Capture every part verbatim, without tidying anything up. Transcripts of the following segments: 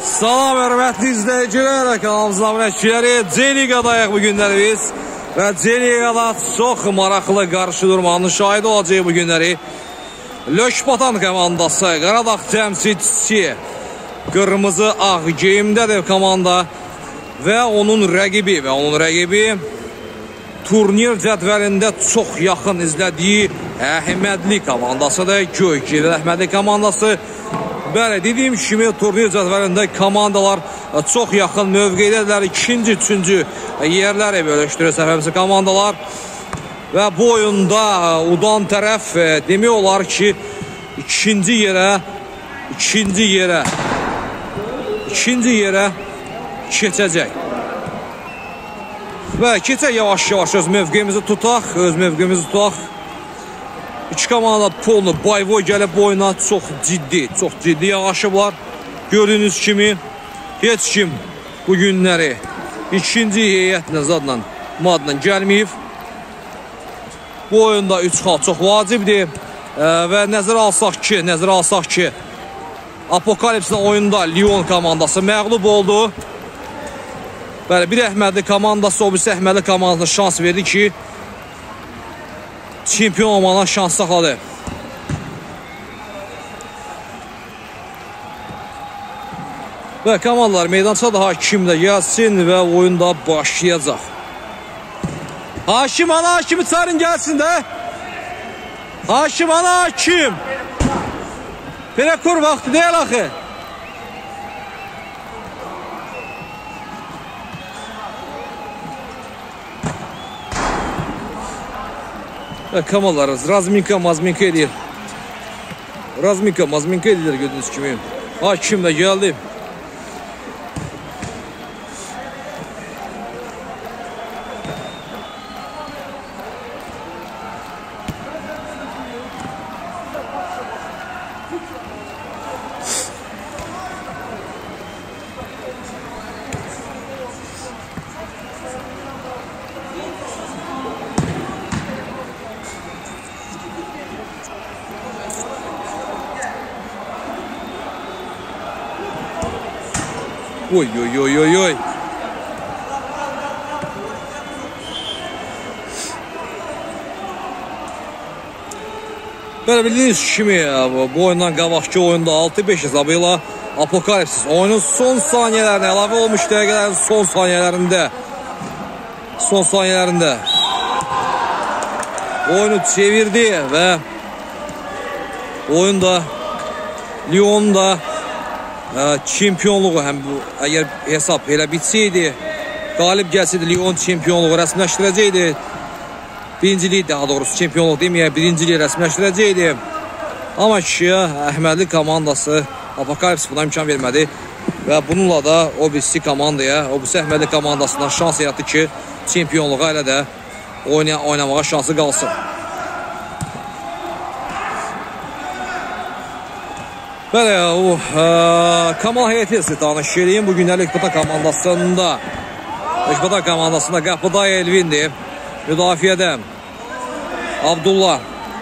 Salam hörmətli izləyicilər, kanalımızın abunəçiləri, C-liqadayıq bu günləri biz və C-liqada çox maraqlı qarşı durmanın şahidi olacaq bu günləri. Lökbatan komandası, Qaradağ təmsilçisi, qırmızı ağ geyimdədir komanda və onun rəqibi və onun rəqibi turnir cədvəlində çox yaxın izlədiyi Əhmədli komandasıdır. Göygil Əhmədli komandası. Bəli, dediyim kimi turnir cədvəlində komandalar çox yaxın mövqeydədirlər. İkinci, üçüncü yerləri bölüşdürür səfərimizə komandalar. Və bu oyunda udan tərəf demək olar ki, ikinci yerə ikinci yerə ikinci yerə keçəcək. Və keçək yavaş-yavaş öz mövqeyimizi tutaq, öz mövqeyimizi tutaq. İki komanda polnu bayvoy gəlib bu oyuna çox ciddi, çox ciddi yavaşıblar. Gördüyünüz kimi heç kim bu günləri ikinci heyətlə zadla madla gəlməyib. Bu oyunda üç xal çox vacibdir və nəzərə alsaq ki, nəzərə alsaq ki, Apokalipslə oyunda Lyon komandası məğlub oldu. Bəli, bir Əhmədli komandası, o birisi Əhmədli komandasına şans verdi ki, çempion olmağına şans saxladı. Və komandalar meydançada Hakimlə gəlsin və oyunda başlayacaq. Hakim, ana Hakimi çağırın gəlsin də. Hakim, ana Hakim. Perekur vaxtı deyil axı. Və komandalarımız Razminka, Mazminka edir. Razminka, Mazminka edirlər gördüyünüz kimi. Hakim də gəldi. Oy oy oy oy oy. Belə bildiyiniz kimi bu oyundan qabaqki oyunda altı beş hesabı ilə Apokalipsis oyunun son saniyələrinə əlavə olmuş dəqiqələrin son saniyələrində son saniyələrində oyunu çevirdi və oyunda Lyon'un da çempionluğu, həm bu əgər hesab elə bitsəydi, qalib gəlsəydi Lyon çempionluğu rəsmiləşdirəcəkdi. Birinciliyi, daha doğrusu çempionluq deməyək, birinciliyi rəsmiləşdirəcəkdi. Amma ki, Əhmədli komandası Apokalipsis buna imkan vermədi və bununla da o birisi komandaya, o birisi Əhmədli komandasından şans yaratdı ki, çempionluğa elə də oynamağa şansı qalsın. Bəli, o Kamal heyəti ilə tanış edeyim. Bu günlər Lökbatan komandasında Lökbatan komandasında qapıda Elvindir. Müdafiədə Abdullah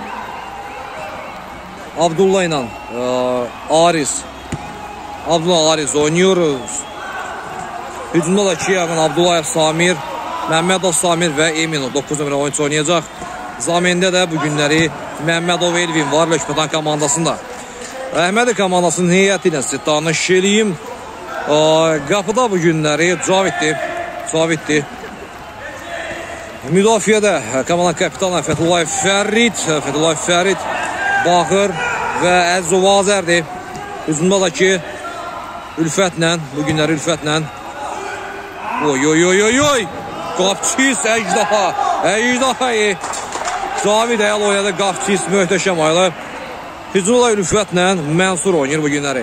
Abdullah ilə Aris Abdullah Aris oynuyoruz. Hücumda da ki, Abdullayev Samir, Məmmədov Samir və Eminov doqquz nömrə oyuncu oynayacaq. Zamində də bu günləri Məmmədov Elvin var Lökbatan komandasında. Əhmədli komandasının heyəti ilə sizə tanış edeyim. Qapıda bu günləri Caviddir. Caviddir. Müdafiədə komandanın kapitanı Fəthullayev Fərid. Fəthullayev Fərid, Baxır və Əzov Azərdir. Hücumda da ki, Ülfətlə, bu günləri Ülfətlə. Oy oy oy oy oy. Qapçis, Əcdaha. Əcdahayı. Cavid əyal oynadı, Qapçis möhtəşəm aylı. Hücumda Ülfətlə Mənsur oynayır bu günləri.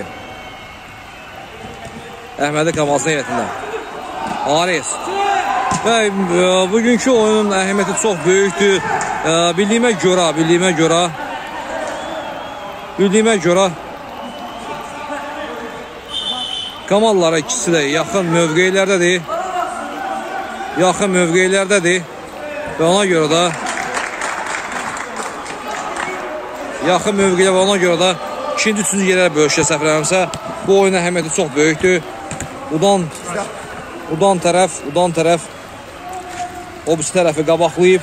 Əhmədli komandasının heyətində. Aris. Və bugünkü oyunun əhəmiyyəti çox böyükdür. Bildiyimə görə, bildiyimə görə, bildiyimə görə komandalara ikisi də yaxın mövqeylərdədir. Yaxın mövqeylərdədir. Və ona görə də yaxın mövqeyə və ona görə də ikinci, üçüncü yerlərə bölüşə səhv eləmirəmsə. Bu oyun əhəmiyyəti çox böyükdür. Udan, udan tərəf, udan tərəf o birisi tərəfi qabaqlayıb.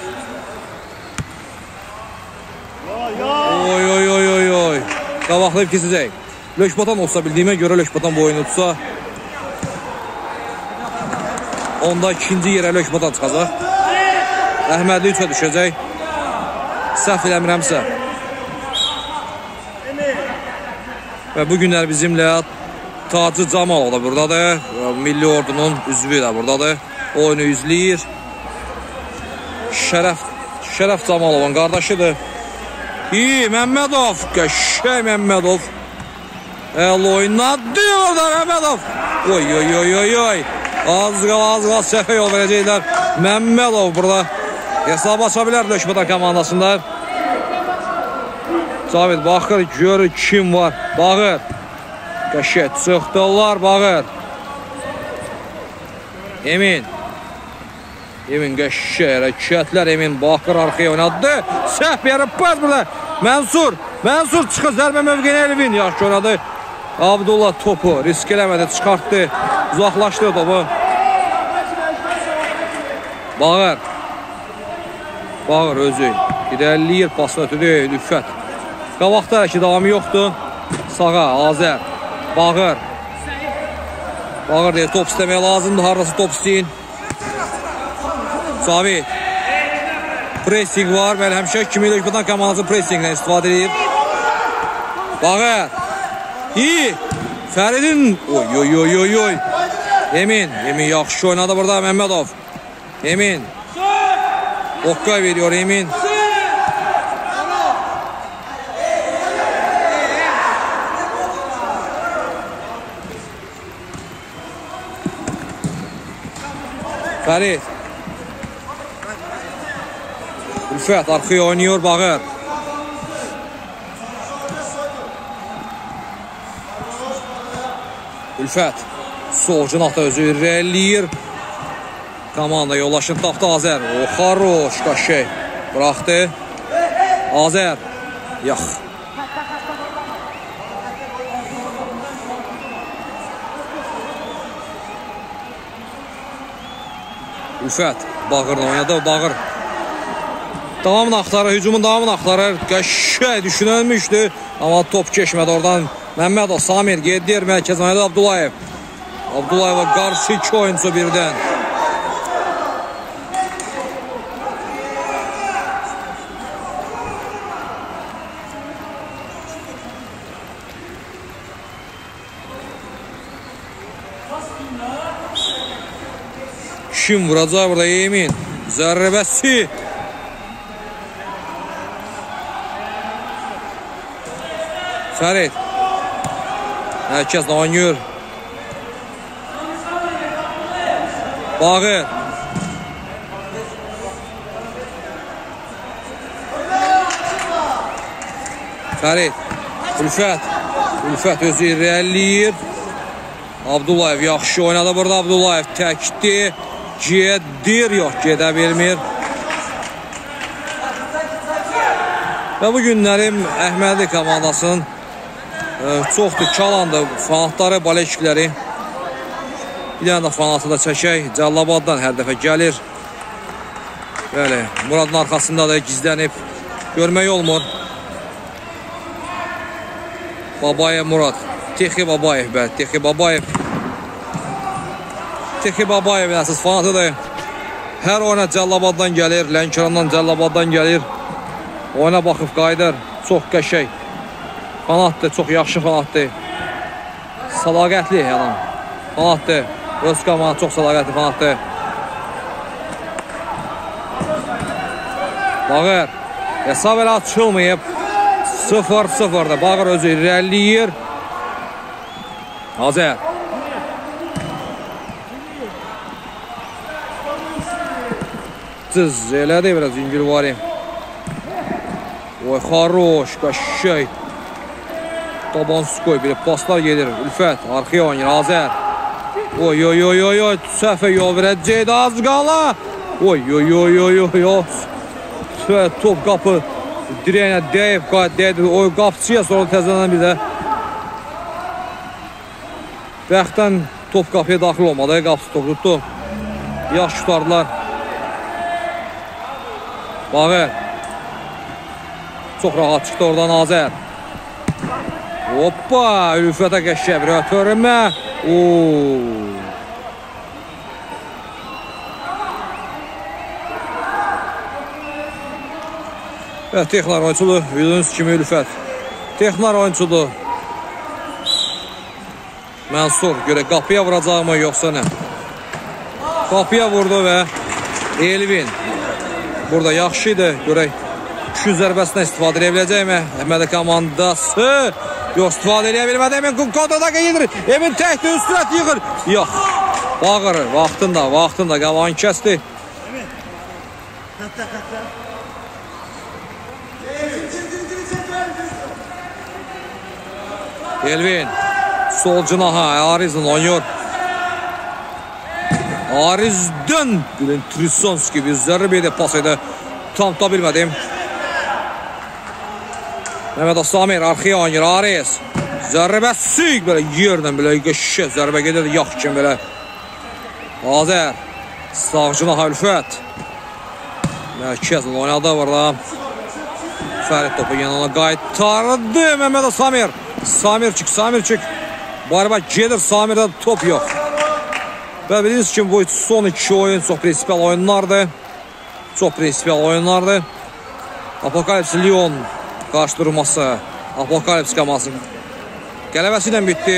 Oy, oy, oy, oy, oy. Qabaqlayıb kesəcək. Lökbatan olsa bildiyimə görə Lökbatan bu oyunu tutsa, onda ikinci yerə Lökbatan çıxacaq. Əhmədli üçə düşəcək. Səhv eləmirəmsə. Və bu günlər bizimlə Tacı Camalov da buradadır. Milli ordunun üzvü də buradadır. Oyunu izləyir. Şərəf, Şərəf Camalovun qardaşıdır. İyi, Məmmədov. Qəşəy Məmmədov. Əl oynadı orada Məmmədov. Oy, oy, oy, oy, oy. Az qal, az qal səhvə yol verəcəklər. Məmmədov burada hesab aça bilər Lökbatan komandasında. Cavid baxır, görür kim var. Bağır. Qəşəy çıxdılar, bağır. Emin. Emin qəşəy hərəkətlər. Emin baxır, arxaya oynadı. Səhv yarı pas burada. Mənsur. Mənsur çıxır. Zərbə mövqeyinə Elvin. Yaxşı oynadı. Abdullah topu risk eləmədi. Çıxartdı. Uzaqlaşdı topu. Bağır. Bağır özü. İdəlliyir pasını ötüdü. Lüffət. Qabaqda ki davamı yoxdur. Sağa, Azər. Bağır. Bağır deyir, top istəmək lazımdır. Harası top istəyin. Cavid. Pressing var. Bəli, həmişə kimi Lökbatan komandası pressinglə istifadə edir. Bağır. İyi. Fəridin. Oy, oy, oy, oy, oy. Emin. Emin yaxşı oynadı burada Məmmədov. Emin. Okkay veriyor Emin. Fərid. Ülfət arxaya oynuyor, Bağır. Ülfət. Sol cinahda özü irəliyir. Komanda yollaşını tapdı Azər. O, xaroş, qaşək. Bıraxdı. Azər. Yax. Ülfət. Bağırla oynadı. Bağır. Davamını axtarır. Hücumun davamını axtarır. Qəşək düşünülmüşdü. Amma top keçmədi oradan. Məmmədov, Samir gedir. Mərkəz oynadı Abdullayev. Abdullayeva qarşı iki oyuncu birdən. Kim vuracaq burada Emin? Zərbəsi. Fərid. Mərkəzlə oynayır. Bağır. Fərid. Ülfət. Ülfət özü irəliyir. Abdullayev yaxşı oynadı burada. Abdullayev təkdi. Gedir. Yox, gedə bilmir. Və bu günlərim Əhmədi komandasının çoxdur, kalandı fanatları, baleşikləri. Bir dənə də fanatı da çəkək. Cəllabaddan hər dəfə gəlir. Bəli, Muradın arxasında da gizlənib görmək olmur. Babayev Murad. Texi Babayev, bəli, Texi Babayev. Texi Babayevin əsas fanatıdır. Hər oyuna Cəllabaddan gəlir, Lənkərandan Cəllabaddan gəlir. Oyuna baxıb qayıdır. Çox qəşək. Fanatdır, çox yaxşı fanatdır. Sadaqətli adam. Fanatdır. Öz komanda çox sadaqətli fanatdır. Bağır. Hesab elə açılmayıb. sıfır sıfırdır. Bağır özü irəliyir. Azər. Cız elədi biraz İngilvarim. Oy, xaroş, qəşək. Tabansız qoy, bir paslar gelir. Ülfət, arxaya oynayır, Azər. Oy, oy, oy, oy, oy. Səhvə yol verəcəkdi, az qala. Oy, oy, oy, oy, oy, oy. Top qapı Dirəyinə deyib, deyib, o qapçıya sonra təzələnən bir də bəxtdən top qapıya daxil olmadı, qapısı top tutdu. Yaxşı tutardılar. Bağır. Çox rahat çıxdı oradan Azər. Hoppa, Ülfətə qəşkə bir ötürmə. Və Texnar oyuncudur, bildiğiniz kimi Ülfət. Texnar oyuncudur. Mənsur, görə qapıya vuracaqmı, yoxsa nə? Qapıya vurdu və Elvin. Burada yaxşı idi, görək. Şut zərbəsindən istifadə edə biləcəkmi? Əhmədi komandası. Yox, istifadə edə bilmədi. Emin kontrada gedir. Emin təkdir, üstünət yığır. Yox, bağırır. Vaxtında, vaxtında qavan kəsdi. Elvin. Sol cinaha, Ariz'in oynuyor. Ariz'den Bülent Trisonski bir zərbəyə pas edə. Tam da bilmədim. Mehmet Samir arxaya oynayır. Ariz. Zərbəsi belə yerdən belə qəşkə zərbə gedir. Yax kimi belə. Azər. Sağcına Hülfət. Mərkəzlə oynadı burada. Fərid topu yanına qaytardı. Mehmet Samir. Samir çık, Samir çık. Barba gelir, Samir'de top yok. Və bilirsiniz ki, bu son iki oyun çox prinsipal oyunlardı. Çox prinsipal oyunlardı. Apokalips Lyon qarşıdurması. Apokalips qaması qələbəsi ilə bitdi.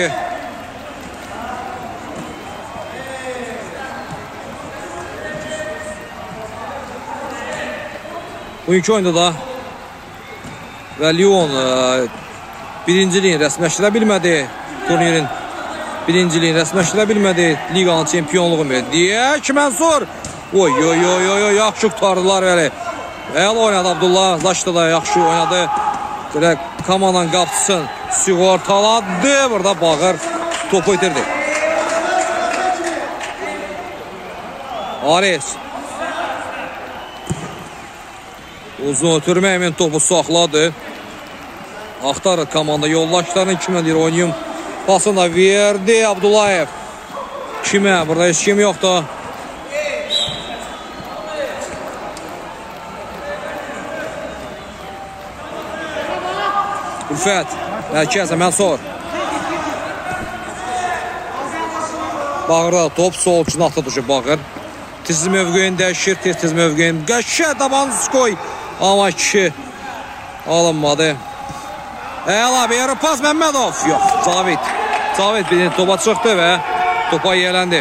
Bugünkü oyunda da və Lyon birinciliyin rəsməşdirə bilmədi. Turnirin birinciliyin rəsməşdirə bilmədi. Liganın çempionluğu verdi. Deyək Mənsur. Oy, oy, oy, oy, yaxşı qutardılar belə. Əl oynadı Abdullah. Zaşda da yaxşı oynadı. Dirək komandanın qapısını sığortaladı. Burada Bağır topu itirdi. Ares. Uzun ötürmə Emin topu saxladı. Axtarır komanda yoldaşlarının kimə deyir oynayım. Pasını da verdi Abdullayev. Kimə? Burada heç kim yoxdur. Ülfət. Mərkəzə Mənsur. Bağırda top sol cinahda düşür Bağır. Tiz mövqeyin dəyişir, tez-tez mövqeyin. Qəşə Dabanskoy. Amma kişi alınmadı. Əla bir pas Məmmədov. Yox, Cavid. Cavid bir topa çıxdı və topa yələndi.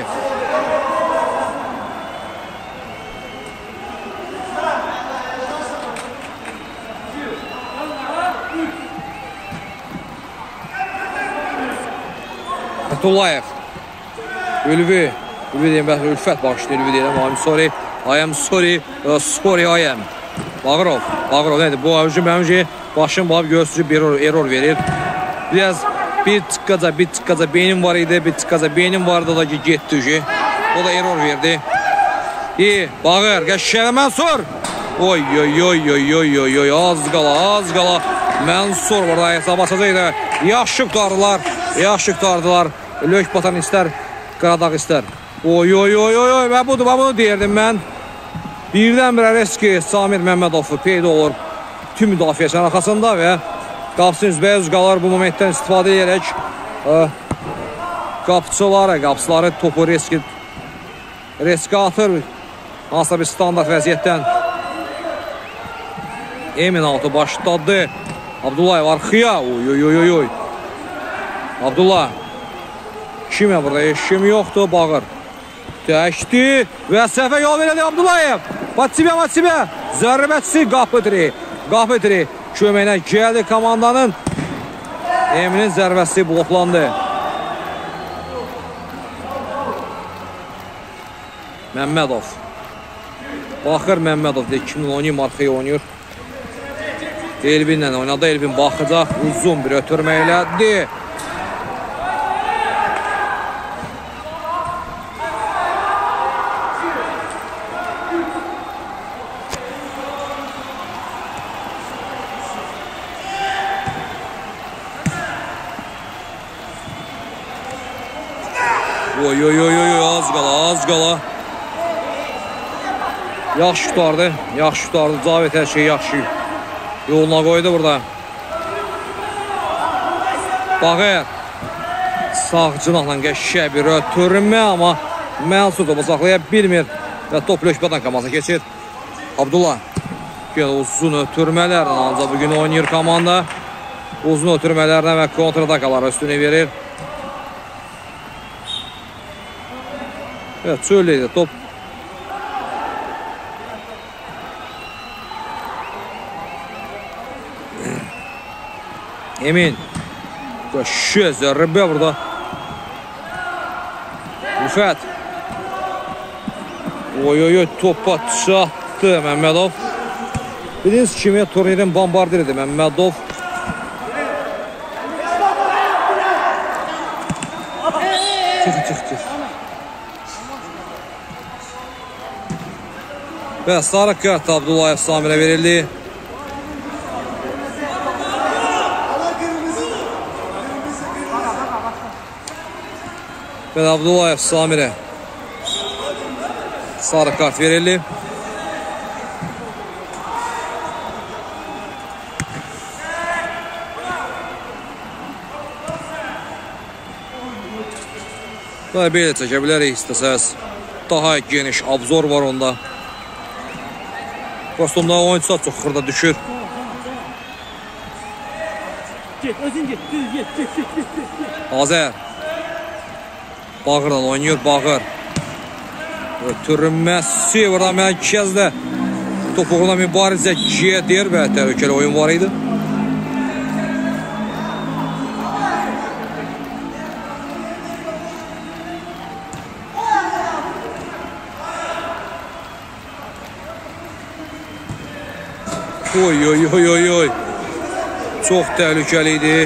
Abdullayev. Ülvi. Ülvi deyim, bəs Ülfət başlayır. Ülvi deyirəm, I'm sorry. I am sorry. Uh, sorry I am. Bağırov. Bağırov nədir? Bu hücum həmci başın bağıb göstərib bir error, error verir. Biraz bir tıkkaca, bir tıkkaca beynim var idi. Bir tıkkaca beynim vardı da ki getdi ki. O da error verdi. İyi. Bağır. Qəşkələ Mənsur. Oy, oy, oy, oy, oy, oy, oy. Az qala, az qala. Mənsur burada hesab açacaqdı. Yaxşı qutardılar. Yaxşı qutardılar. Lök batan istər, Qaradağ istər. Oy, oy, oy, oy, oy. Və budur, və bunu deyirdim mən. Birdən bir Areski Samir Məmmədov peyda olur. Tüm müdafiəçinin arxasında və qapısının üzbəyə üz qalır. Bu momentdən istifadə edərək qapıçıları, qapıçıları topu riski riski atır. Hansısa bir standart vəziyyətdən Emin altı başladı. Abdullayev arxıya. Oy, oy, oy, oy. Abdullah. Kimə burada? Eşim yoxdur. Bağır. Dəkdi və səhvə yol verədi Abdullayev. Matibə, Matibə. Zərbəçisi qapıdırı. Qapıdırı. Köməyinə gəldi komandanın. Eminin zərbəsi bloklandı. Məmmədov. Baxır Məmmədov. Kimin oynayım, arxaya oynayır. Elvinlə oynadı. Elvin baxacaq. Uzun bir ötürmə elədi. Oy oy oy oy az qala, az qala. Yaxşı tutardı, yaxşı tutardı. Cavid hər şey yaxşı yoluna qoydu burada. Bağır. Sağ cinahla qəşəng bir ötürmə, amma Mansur topu saxlaya bilmir və top Lökbədən komandasına keçir. Abdullah. Uzun ötürmələrlə ancaq bugün oynayır komanda. Uzun ötürmələrlə və kontratakalara üstünü verir. Evet, söyleydi top. Emin. Şu zərbəyə burada. Rüfət. Oy oy oy topa çatdı Məmmədov. Biliniz kimi turnirin bombardiridir Məmmədov. Çıx çıx çıx. Və sarı kart Abdullayev Samirə verildi. Və Abdullayev Samirə sarı kart verildi. Daha belə çəkə bilərik istəsəz. Daha geniş abzor var onda. Kostumda oyuncular çox xırda düşür. Get, özün get, düz get, get, get, get, get. Azər. Bağırla oynayır, Bağır. Ötürməsi burada mərkəzdə topuğuna mübarizə gedir və təhlükəli oyun var idi. Oy oy oy oy oy. Çox təhlükəli idi.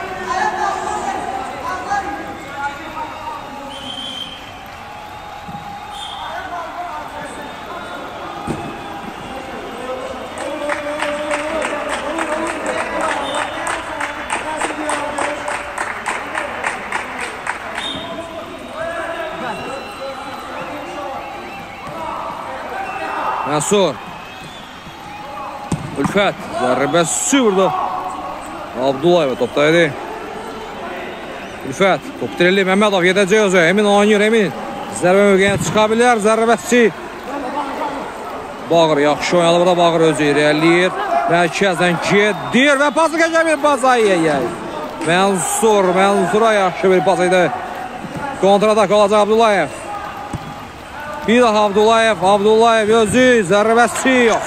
Mansur. Ülfət. Zərbəsi burada. Abdullayev topdaydı. Ülfət. Top dirildi. Məmmədov gedəcək özü. Emin oynayır, Emin. Zərbə mövqeyinə çıxa bilər. Zərbəsi. Bağır. Yaxşı oynadı burada. Bağır özü irəliyir. Mərkəzdən gedir və pası geçə bir pas. Ay ay ay. Mansur. Mansura yaxşı bir pas idi. Kontratak olacaq Abdullayev. Bir daha Abdullayev. Abdullayev özü. Zərbəsi yox.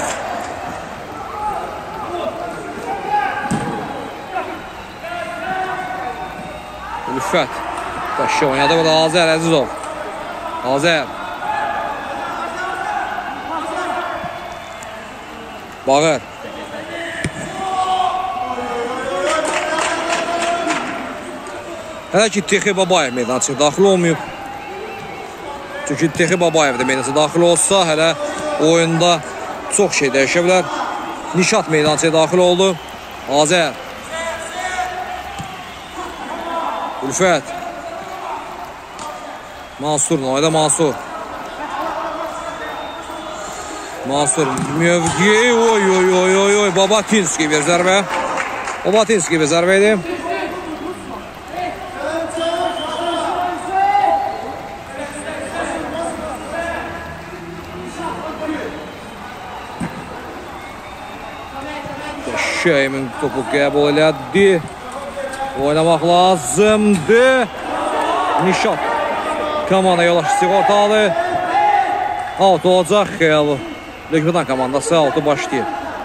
Ülfət. Başı oynadı burada Azər Əzizov. Azər. Bağır. Hələ ki Texi Babayev meydançıya daxil olmayıb. Çünki Texi Babayev də meydançıya daxil olsa hələ oyunda çox şey dəyişə bilər. Nişat meydançıya daxil oldu. Azər. Ülfət. Mansur, Noyda Mansur. Mansur mövqeyi, oy oy oy oy oy. Babatinski bir zərbə. Babatinski bir zərbə idi. Şeymin topu qəbul elədi. Oynamaq lazımdı. Nişat. Komanda yolaşı sigortalı. Out olacaq xeyli. Lökbədən komandası altı başlayır.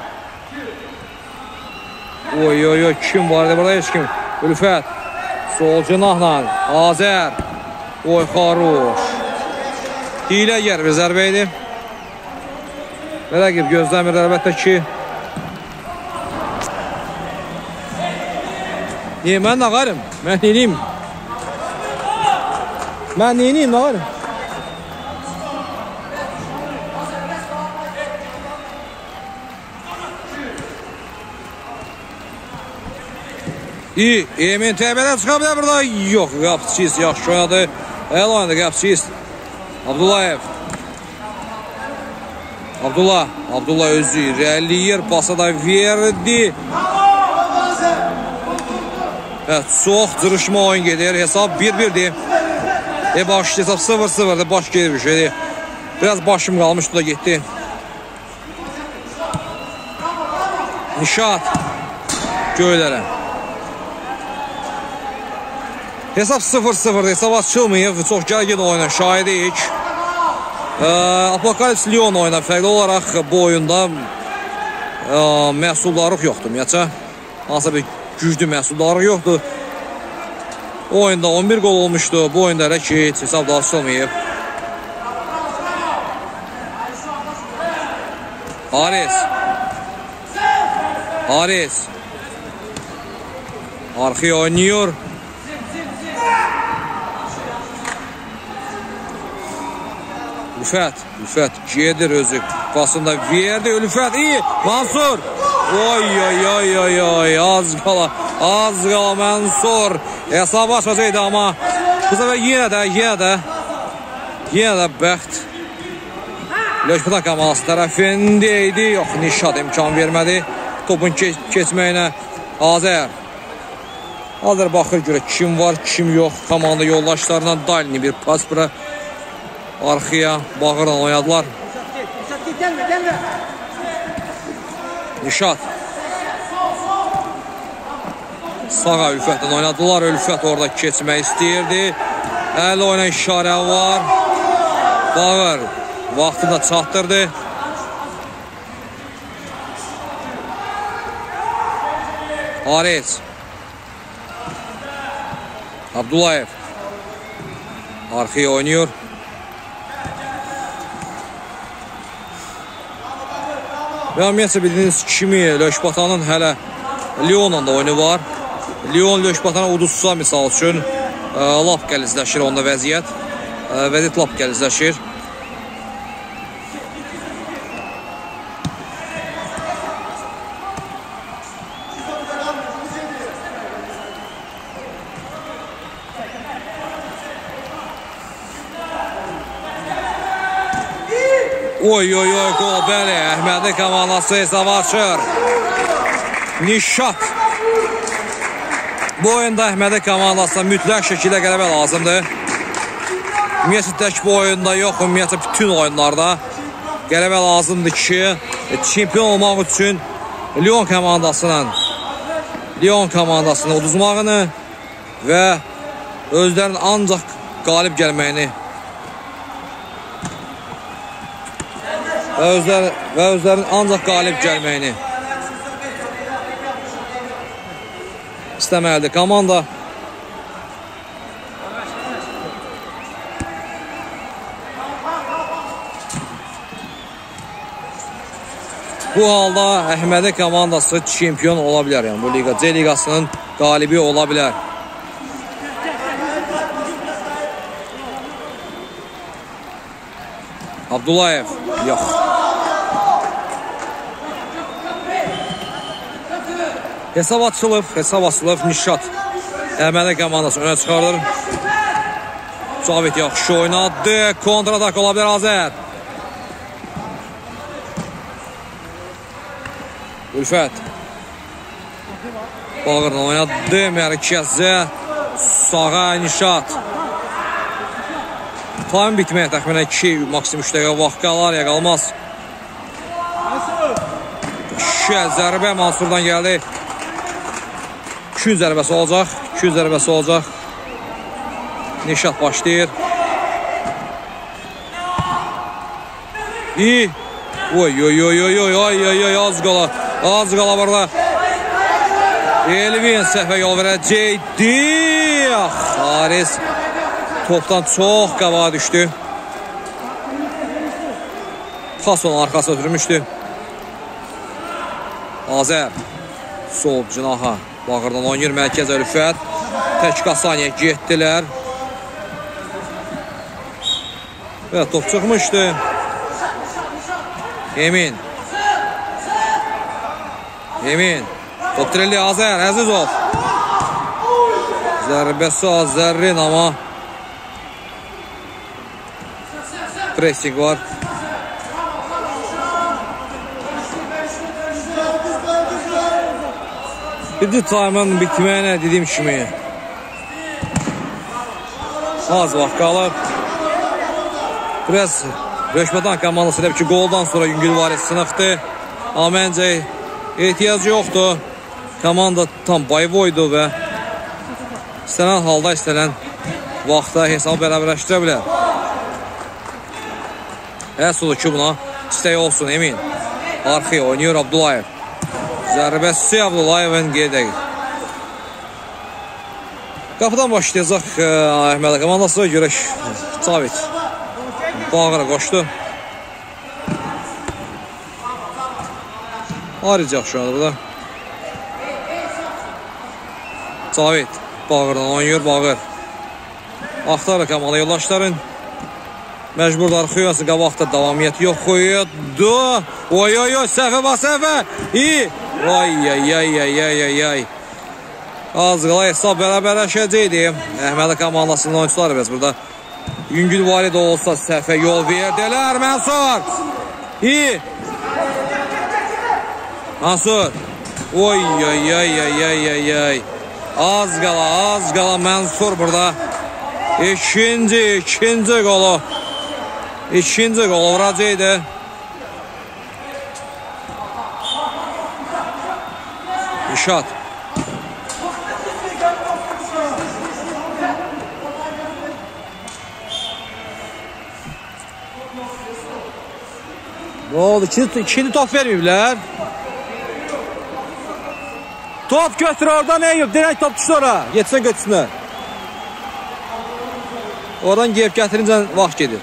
Oy oy oy. Kim var idi burada? Heç kim. Ülfət. Sol cinahla. Azər. Oy xaruş. Hilə yer bir zərbə idi. Belə gibi gözləmir əlbəttə ki. Niye ben de karım? Ben neyim? Ben neyim de karım? İyi. Emin təbədə çıxa bilər burada. Yox. Qapçıyız yaxşı oynadı. El oynadı qapçıyız. Abdullayev. Abdullah. Abdullah özü irəliyir. Pası da verdi. Evet, çox cırışma oyun gedir. Hesab bir birdir. E baş hesab sıfır sıfırdır. Baş gelir bir şeydir. Biraz başım qalmışdı da getdi. Nişat. Göylərə. Hesab sıfır sıfırdır. Hesab açılmayıb. Çox gərgin oyuna şahidiyik. Ee, Apokalips Lyon oyuna fərqli olaraq bu oyunda e, məhsuldarlıq yoxdur. Ümumiyyətcə, hansısa bir güclü məhsuldarlıq yoxdur. O oyunda on bir gol olmuşdu. Bu oyunda elə ki, heç hesab da açılmayıb. Haris. Haris. Arxaya oynuyor. Ülfət, Ülfət gedir özü. Pasında verdi Ülfət. İyi, Mansur. Oy, oy, oy, oy, oy. Az qala, az qala Mansur. Hesab açacaqdı amma bu sefer yenə də, yenə də, yenə də bəxt Lökbatan Kamalası tərəfində idi. Yox, Nişat imkan vermədi topun keç keçməyinə. Azər. Azər baxır görə kim var, kim yox. Komanda yoldaşlarından Dalini bir pas bura. Arxaya bağırla oynadılar. Nişat. Sağa Ülfətlə oynadılar. Ülfət orada keçmək istəyirdi. Əli oyuna işarə var. Bağır vaxtında çatdırdı. Haris. Abdullayev. Arxaya oynuyor. Və ümumiyyətcə bildiyiniz kimi Lökbatanın hələ Lyon'un da oyunu var. Lyon Lökbatana uduzsa misal üçün lap qəlizləşir onda vəziyyət. Vəziyyət lap qəlizləşir. Oy, oy, oy, gol, bəli, Əhmədi komandası hesab açır. Nişat. Bu oyunda Əhmədi komandasına mütləq şəkildə qələbə lazımdır. Ümumiyyətlə tək bu oyunda yox, ümumiyyətlə bütün oyunlarda qələbə lazımdır ki, çempion olmaq üçün Lyon komandasının Lyon komandasını uduzmağını və özlərinin ancaq qalib gəlməyini və özlər və özlərinin ancaq qalib gəlməyini istəməlidir. Komanda bu halda Əhmədi komandası çempion ola bilər. Yəni bu liqa C liqasının qalibi ola bilər. Abdullayev yox. Hesab açılıb, hesab açılıb. Nişat Əhmədi komandası önə çıxardır. Cavit yaxşı oynadı. Kontratak ola bilər Azər. Ülfət bağırla oynadı. Mərkəzə sağa Nişat. Time bitməyə təxminən iki, maksimum üç dəqiqə vaxt qalar, ya qalmaz. Şəl zərbə Mansurdan gəldi. iki yüz zərbəsi olacaq. iki yüz zərbəsi olacaq. Nişat başlayır. İyi. Oy, oy, oy, oy, oy, oy, oy, oy, az qala. Az qala burada. Elvin səhvə yol verəcəkdi. Haris topdan çox qabağa düşdü. Pas onun arxasına ötürmüşdü. Azər. Sol cinaha. Bağırdan oynayır mərkəz Ülfət. Tək Qasaniyə getdilər. Və top çıxmışdı. Emin. Emin. Top dirildi Azər. Əzizov. Zərbəsi Azərin amma pressing var. Birinci time'ın bitməyinə dediyim kimi az vaxt qalıb. Biraz Röşmədan komandası elə ki, qoldan sonra yüngül varis sınıqdı. Amma məncə ehtiyac yoxdur. Komanda tam bayvoydu və istənən halda istənən vaxtda hesabı bərabərləşdirə bilər. Əsulu ki, buna istək olsun, emin. Arxaya oynayır Abdullayev. Zərbəsi Abdullayevin gedək. Qapıdan başlayacaq Əhmədə komandası. Görək Cavit bağıra qoşdu. Arayacaq şu anda burada. Cavit bağırdan oynayır, bağır. Axtarır komanda yoldaşların. Məcburlar xüyası qabaqda davamiyyəti yox qoyuyordu. Oy oy oy səhvə bax səhvə. İyi. Ay ay ay ay ay ay ay. Az qala hesab bərabərləşəcəkdi. Əhmədə komandasının oyuncuları biz burada. Yüngül vali də olsa səhvə yol verdilər. Mənsur. İyi. Mansur. Oy ay ay ay ay ay ay. Az qala az qala Mənsur burada. İkinci ikinci qolu. İkinci qol vuracaqdı. İşat. Ne oldu? İkinci, ikinci top vermeyiblər. Top götür oradan Eyüp. Direkt top düşür ora. Yetsin götürsünlər. Oradan gelip gətirincə vaxt gedir.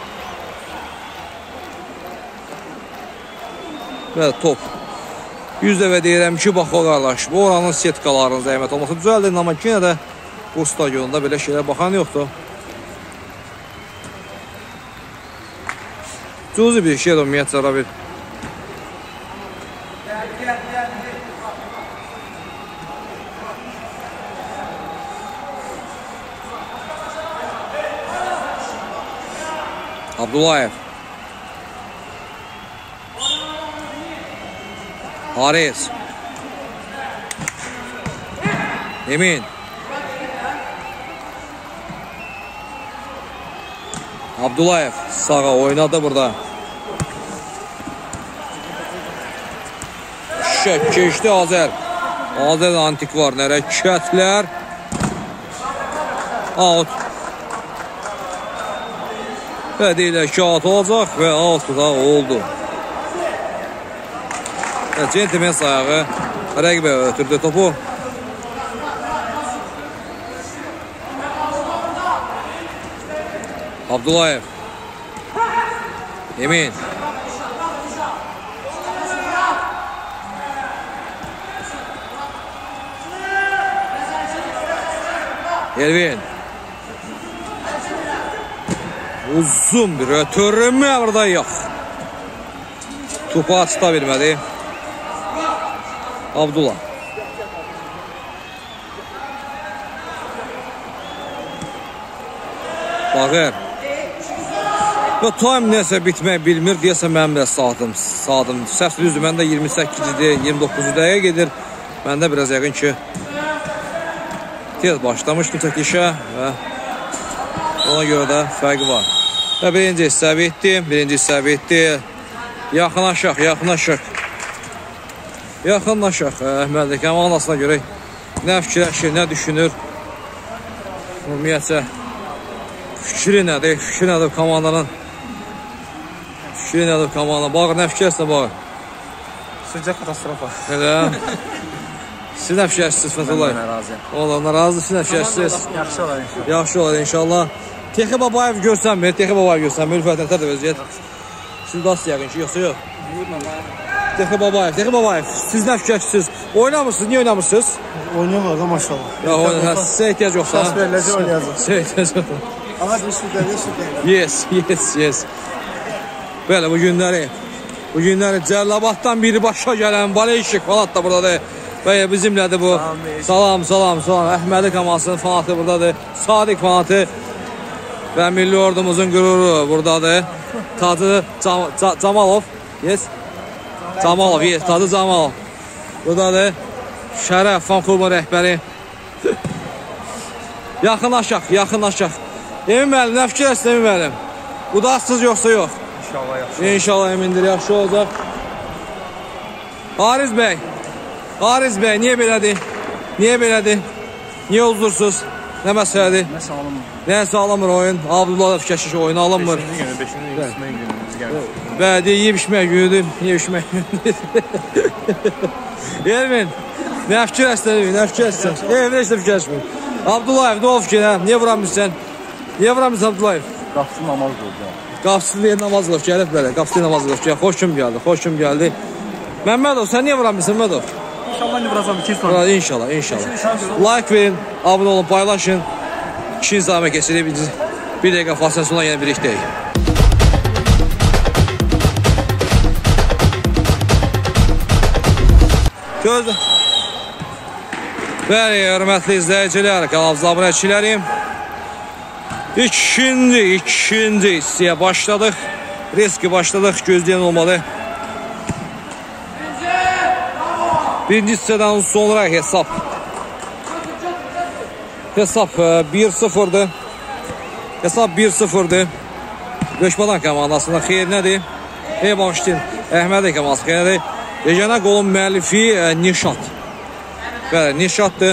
Və top. yüz dəfə deyirəm ki, bax o qardaş, bu oranın setkalarının zəhmət olması düzəldir, amma yenə də bu stadionda belə şeylər baxan yoxdur. Cüzi bir şey də ümumiyyətcə ara bir. Abdullayev. Haris. Emin. Abdullayev sağa oynadı burada. Şək keçdi Azər. Azər antik var. Hərəkətlər. Out. Və deyilər ki, out olacaq və out da oldu. Centilmen sayağı rəqibə ötürdü topu. Abdullayev. Emin. Elvin. Uzun bir ötürmə burada yox. Topu açıda bilmədi. Abdullah. Bağır. Və time nəsə bitmək bilmir, deyəsə mənim də saatim, saatim səhv düzdür, məndə iyirmi səkkizidir, iyirmi doqquz dəqiqə gedir. Məndə biraz yəqin ki, tez başlamışdım çəkilişə və ona görə də fərqi var. Və birinci hissə bitdi, birinci hissə bitdi. Yaxınlaşaq, yaxınlaşaq. Yaxınlaşaq Əhmədə komandasına görə nə fikirləşir, nə düşünür. Ümumiyyətcə fikri nədir, fikri nədir komandanın? Fikri nədir komandanın? Bağır, nə fikirləşsin Bağır? Sizcə katastrofa. Elə. Siz nə fikirləşsiniz Fəthullah? Mən razıyım. Onlar razı, siz nə fikirləşsiniz? Yaxşı olar inşallah. Yaxşı olar inşallah. Texi Babayev görsənmir, Texi Babayev görsənmir. Ülfət nətər də vəziyyət? Siz nasıl yəqin ki, yoxsa yox? Texi Babayev, Texi Babayev, siz nə fikirləşsiniz? Oynamırsınız, niyə oynamırsınız? Oynuyorlar da maşallah. Ya oynayın, sizə ehtiyac yoxsa? Şans veriləcək oynayacaq. Sizə ehtiyac yoxsa? Ama bir sütlerle sütlerle. Yes, yes, yes. Böyle bu günləri, bu günləri Cəlilabaddan birbaşa gələn Baleyşik Fanat da buradadır. Və bizimlədir bu. Salam, salam, salam. Əhmədi komandasının fanatı buradadır. Sadiq fanatı. və milli ordumuzun qüruru buradadır. Tadı Cam Cam Camalov. Yes. Camalov, yes. Tadı Camalov. Buradadır. Şərəf fan klubu rəhbəri. Yaxınlaşaq, yaxınlaşaq. Emin müəllim, nə fikirləşsən Emin müəllim? Budaqsız yoxsa yox? İnşallah yaxşı. İnşallah Emindir, yaxşı olacaq. Ariz bəy, Ariz bəy, niyə belədir? Niyə belədir? Niyə huzursuz? Nə məsələdir? Nəsə alınmır. Nəsə alınmır oyun. Abdullah da fikirləşir oyunu alınmır. Beşinci günü, beşinci günü ismək günümüz gəlir. Bəli, yeyib içmək günüdür. Yeyib içmək günüdür. Elmin, nə fikirləşsən Emin, nə fikirləşsən? Evdə heç də fikirləşmir. Abdullayev, nə olub ki, niyə vuramırsan? Niyə vuramırsan Abdullayev? Qapısı namaz qılacaq. Qapısılı namaz qılıb, gəlib belə, qapısılı namaz qılıb, xoş kim gəldi, xoş kim gəldi. Məmmədov, sən niyə vuramırsan Məmmədov? İnşallah indi vuracam iki yüz tane. İnşallah, inşallah. Like verin, abunə olun, paylaşın. İkinci zahmə keçirib, bir dəqiqə fasilə sonra yenə birlikdəyik. Gözlə. Bəli, hörmətli izləyicilər, kanalımıza abunəçilərim. İkinci, ikinci hissəyə başladıq. Riski başladıq, gözləyən olmalı. Birinci hissədən sonra hesab. Hesab bir sıfırdır. Hesab bir sıfırdır. Göçbadan komandasında xeyir nədir? Ey bağışlayın, Əhmədi komandası xeyir nədir? Regiona qolun müəllifi Nişat. Bəli, Nişatdır.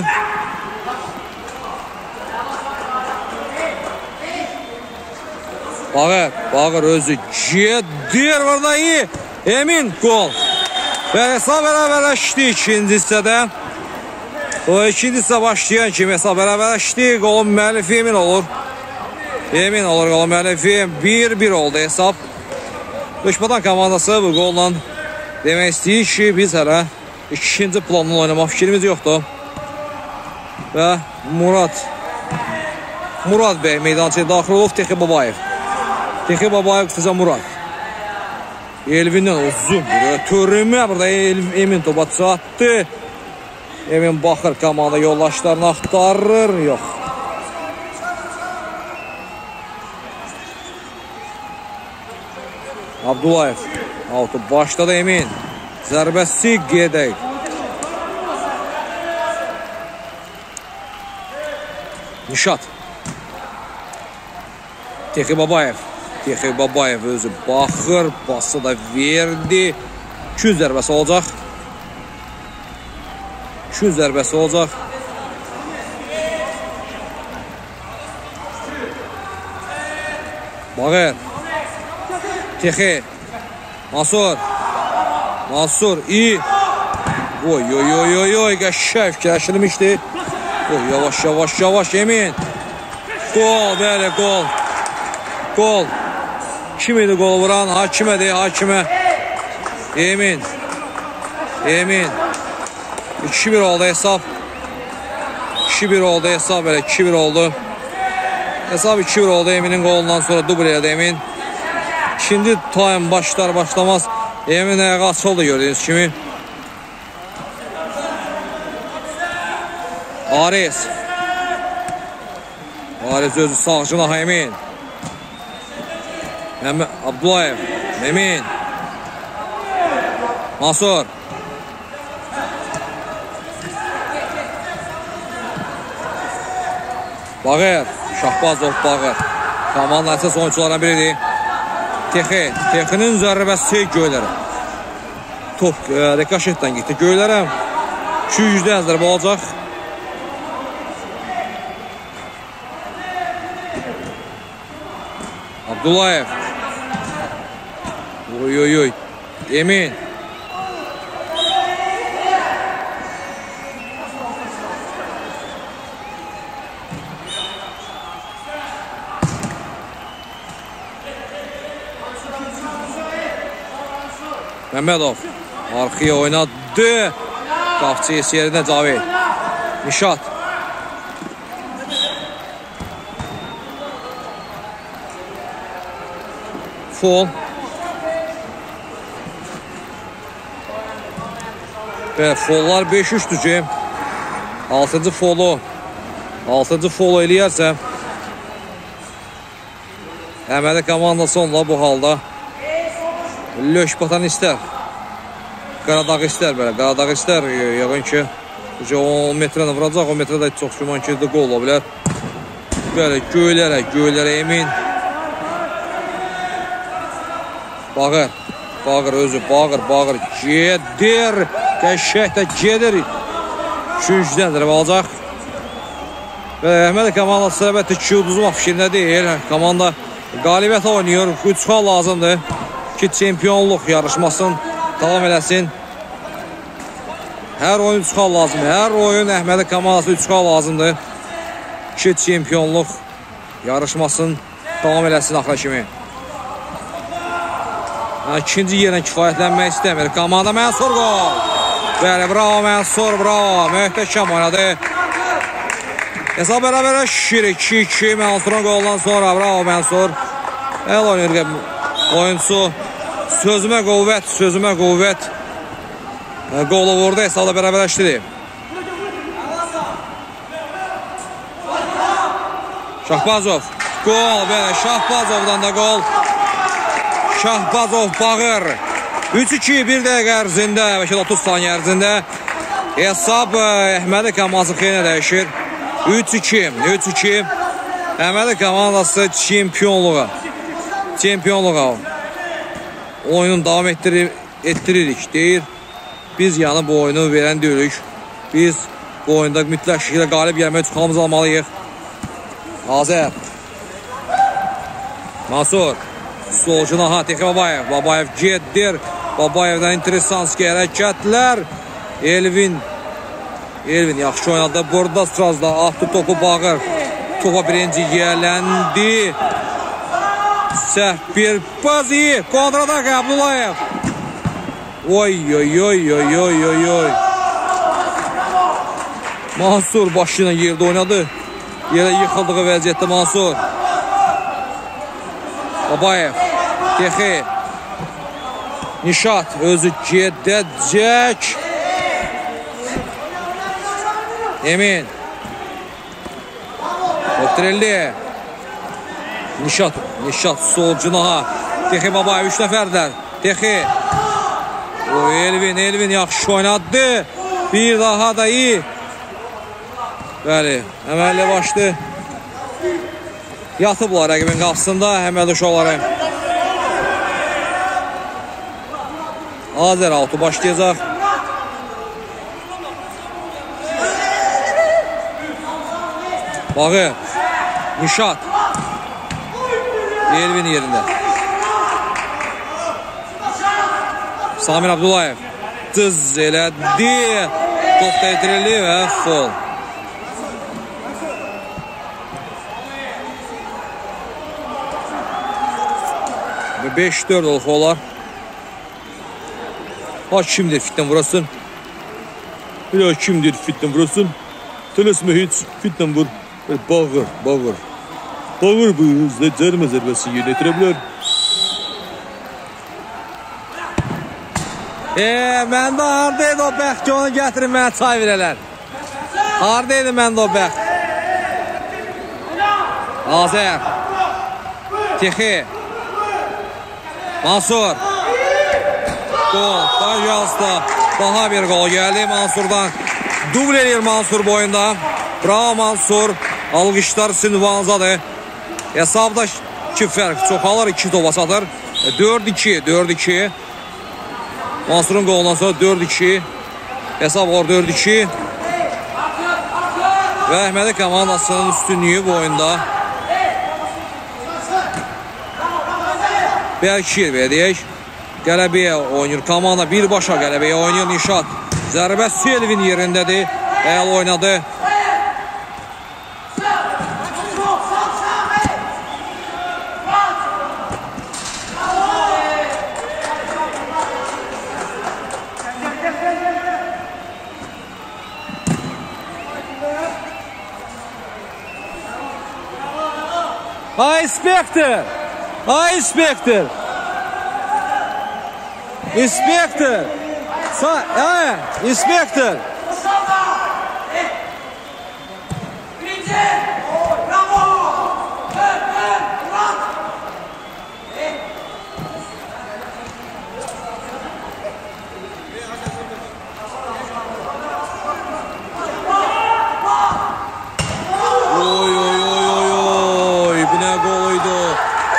Bağır, bağır özü gedir burada iyi. Emin gol. Və hesab bərabərləşdi ikinci hissədə. O ikinci hissə başlayan kimi hesab bərabərləşdi. Qolun müəllifi Emin olur. Emin olur qolun müəllifi. bir bir oldu hesab. Döşbadan komandası bu qolla demək istəyir ki, biz hələ ikinci planla oynamaq fikrimiz yoxdur. Və Murad Murad bəy meydançaya daxil olub. Texi Babayev. Texi Babayev qısaca Murad. Elvindən uzun bir törümə burada Emin topa çatdı. Emin baxır komanda yoldaşlarını axtarır. Yox. Abdullayev. Altı başladı Emin. Zərbəsi gedək. Nişat. Texi Babayev. Texi Babayev özü baxır, bası da verdi. iki yüz zərbəsi olacaq. iki yüz zərbəsi olacaq. Bağır. Texi. Mansur. Mansur iyi. Oy oy oy oy oy. Qəşəng fikirləşilmişdi. Oy yavaş yavaş yavaş Emin. Gol bəli gol. Gol. Kim idi gol vuran? Hakimədir, hakimə. Emin. Emin. iki bir oldu hesab. iki bir oldu hesab belə iki bir oldu. Hesab iki bir oldu Emin'in golundan sonra dubl elədi Emin. İkinci time başlar başlamaz Emin ayağı açıldı gördüğünüz kimi. Ariz. Ariz özü sağcına Emin. Mehmet Abdullayev. Emin. Mansur. Bağır. Şahbazov Bağır. Komandanın əsas oyuncularından biridir. Texi. Texinin zərbəsi göylərə. Top rekaşetdən getdi. Göylərə iki yüzdə zərbə olacaq. Abdullayev. Oy oy oy. Emin. Məmmədov. Arxaya oynadı. Qapçı yerində Cavid. Nişat. Fol. Və follar beş üçdür ki, altıncı folu altıncı folu eləyərsə Əməli komandası onunla bu halda Löşbatan istər. Qaradağ istər belə. Qaradağ istər. Yəqin ki on metrə vuracaq. on metrədə çox güman ki qol ola bilər. Belə göylərə, göylərə Emin. Bağır. Bağır özü. Bağır, bağır. Gedir. Qəşək də gedir. Üçüncüdən zərbə alacaq. Və Əhməd komandası əlbəttə iki uduzmaq fikrində deyil. Komanda qalibiyyət oynayır. üç xal lazımdır ki çempionluq yarışmasını davam eləsin. Hər oyun üç xal lazımdır. Hər oyun Əhməd komandası üç xal lazımdır ki çempionluq yarışmasını davam eləsin axıra kimi. İkinci yerlə kifayətlənmək istəmir. Komanda Mənsur gol. Bəli, bravo Mənsur, bravo. Möhtəşəm oynadı. Hesab bərabərə şişir. iki iki Mənsurun qolundan sonra. Bravo Mənsur. El oynayır oyuncu. Sözümə quvvət, sözümə quvvət. Qolu vurdu. Hesabla bərabərləşdirdi. Şahbazov. Gol. Belə Şahbazovdan da gol. Şahbazov bağır. üç iki bir dəqiqə ərzində, bəlkə də otuz saniyə ərzində hesab Əhmədi komandası xeyrinə dəyişir. üç iki. üç iki. Əhmədi komandası çempionluğa. Çempionluğa. Oyunun davam etdirir, etdiririk deyir. Biz yəni bu oyunu verən deyirik. Biz bu oyunda mütləq şəkildə qalib gəlmək üçün xalımızı almalıyıq. Azər. Mansur. Solcuna Hatiq Babayev. Babayev gedir. Babayevdən interesanski hərəkətlər. Elvin. Elvin yaxşı oynadı. Burada Strazda atdı topu Bağır. Topa birinci yerləndi. Səhv bir bazi. Kontratak Abdullayev. Oy oy oy oy oy oy oy. Mansur başına yerdə oynadı. Yerə yıxıldığı vəziyyətdə Mansur. Babayev. Texi. Nişat özü gedəcək. Emin. Ötürəlli. Nişat. Nişat solcunaha. Texi Babayev üç nəfərlər. Texi. O Elvin. Elvin yaxşı oynadı. Bir daha da iyi. Bəli. Əməlli başdı. Yatıblar rəqibin qapısında Həməd uşaqları. Azər altı başlayacaq. Bağı. Nişat. Elvin yerində. Samir Abdullayev. Dız elədi. Top təytirildi və fol. beş dörd olub olar. Ha kimdir fitdən vurasın? Bir daha kimdir fitdən vurasın? Tələsmə heç fitdən vur. Bağır, bağır. Bağır bu hızla cərmə zərbəsi yerinə yetirə bilər. Eee, mən də haradaydı o bəxt ki onu gətirin mənə çay verələr. Haradaydı mən də o bəxt. Azər. Texi. Mansur. Gol. Tayyazda daha bir gol geldi Mansur'dan. Dubl edir Mansur boyunda. Bravo Mansur. Alqışlar Sinvanzadır. Hesabda iki fərq çoxalır. iki topa satır. dörd iki. dörd iki. Mansur'un golundan sonra dörd iki. Hesab var dörd iki. Və Əhmədi komandasının üstünlüyü bu oyunda. Bəlkə verdik. Qələbəyə oynayır. Komanda birbaşa qələbəyə oynayır. Nişat. Zərbə Selvin yerindədir. Əl oynadı. Ay inspektor! Ay inspektor! İnspektor! Sa ay, inspektor!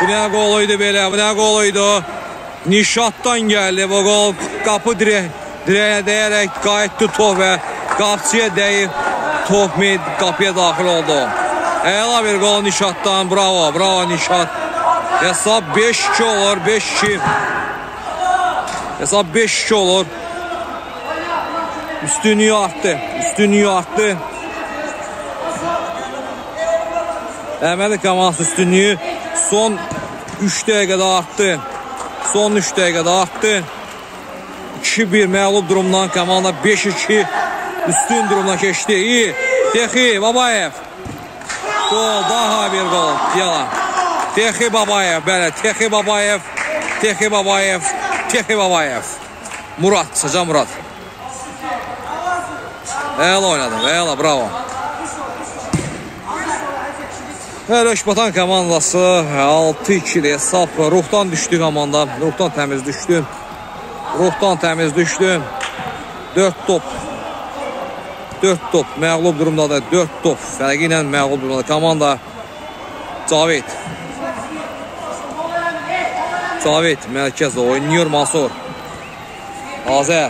Bu nə qoluydu belə, bu nə qoluydu? Nişatdan gəldi bu qol. Qapı dirək, dirəyə dəyərək qayıtdı top və qapçıya dəyib top qapıya daxil oldu. Əla bir qol Nişatdan. Bravo, bravo Nişat. Hesab beş iki olur, beş iki. Hesab beş iki olur. Üstünlüyü arttı, üstünlüyü arttı. Əməli komandası üstünlüyü son üç dəqiqədə arttı. Son üç dəqiqədə arttı. iki bir məğlub durumdan komanda beş iki üstün durumdan keçdi. İyi. Texi Babayev. Gol, daha bir gol. Yalan. Texi Babayev, bəli. Texi Babayev. Texi Babayev. Texi Babayev. Murat, Sacan Murat. Əla oynadım, əla, bravo. Və Lökbatan komandası altı iki hesab. Ruhdan düşdü komanda. Ruhdan təmiz düşdü. Ruhdan təmiz düşdü. dörd top. dörd top. Məğlub durumdadır. dörd top. Fərqi ilə məğlub durumdadır. Komanda Cavid. Cavid mərkəzdə oynayır. Mansur. Azər.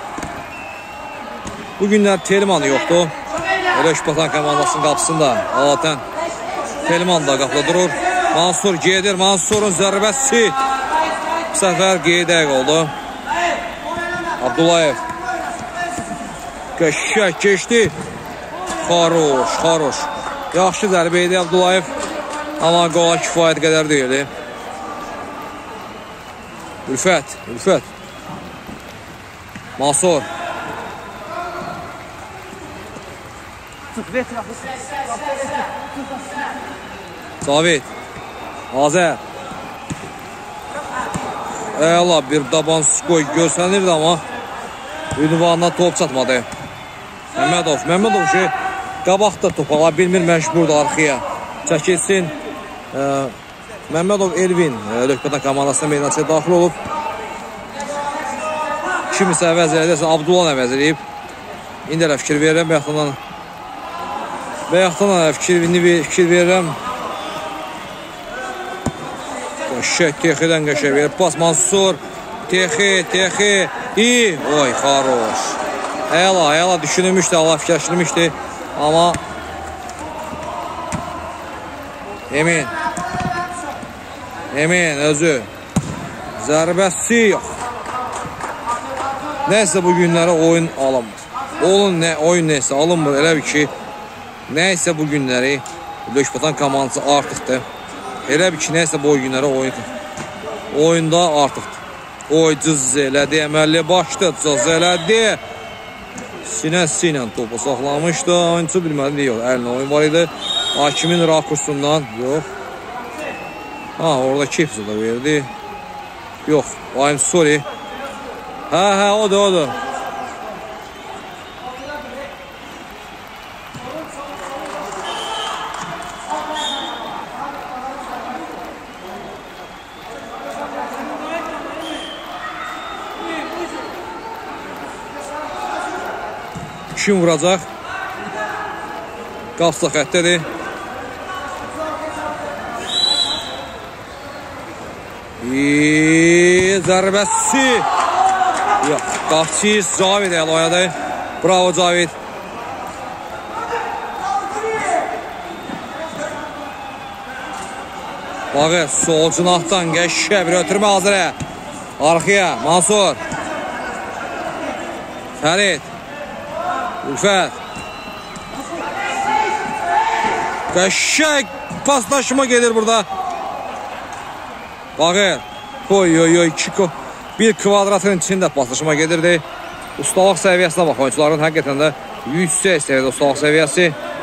Bu günlər Telman yoxdur. Lökbatan komandasının qapısında. Alatan Telman da qapıda durur. Mansur gedir. Mansurun zərbəsi bu səfər qeydək oldu. Abdullayev. Qəşək keçdi. Xaroş, xaroş. Yaxşı zərbə idi Abdullayev. Amma qola kifayət qədər deyildi. Ülfət, Ülfət. Mansur. Cavid. Azər. Əla bir Dabanskoy görsənirdi amma ünvanına top çatmadı. Məmmədov. Məmmədov ki qabaqda top ala bilmir, məcburdur arxaya. Çəkilsin. E, Məmmədov Elvin Lökbatan komandasına meydançaya daxil olub. Kimisə əvəz edərsə Abdullah əvəz edib. İndi də fikir verirəm. Bayaqdan Bayaqdan da fikrini fikir verirəm. Qəşək Texidən qəşək verir. Pas Mansur. Texi, Texi. İyi. Oy, xaroş. Əla, əla düşünülmüşdü, Allah fikirləşdirilmişdi. Amma Emin. Emin özü. Zərbəsi yox. Nəysə bu günlərə oyun alınmır. Olun nə, oyun nəysə alınmır. Elə bir ki, nəysə bu günləri Lökbatan komandası artıqdır. Elə bir ki, nəysə bu günlərə oyun oyunda artıqdır. Oy, cız elədi, əməlli başdı, cız elədi. Sinəsi ilə topu saxlamışdı. Oyuncu bilmədi, yox, əlinə oyun var idi. Hakimin rakursundan, yox. Ha, orada Kepsi da verdi. Yox, I'm sorry. Hə, hə, odur, odur. Kim vuracaq? Qapsa xəttədir. İyi, zərbəsi. Yox, qapçıyız. Cavid əl oynadı. Bravo Cavid. Bağı, sol cinahdan qəşkə bir ötürmə hazırə. Arxıya, Mansur. Fərid. Ülfət. Qəşək paslaşma gelir burada. Bağır. Oy oy oy. Bir kvadratın içində paslaşma gedirdi. Ustalıq səviyyəsinə bax. Oyuncuların həqiqətən də yüksək səviyyədə ustalıq səviyyəsi.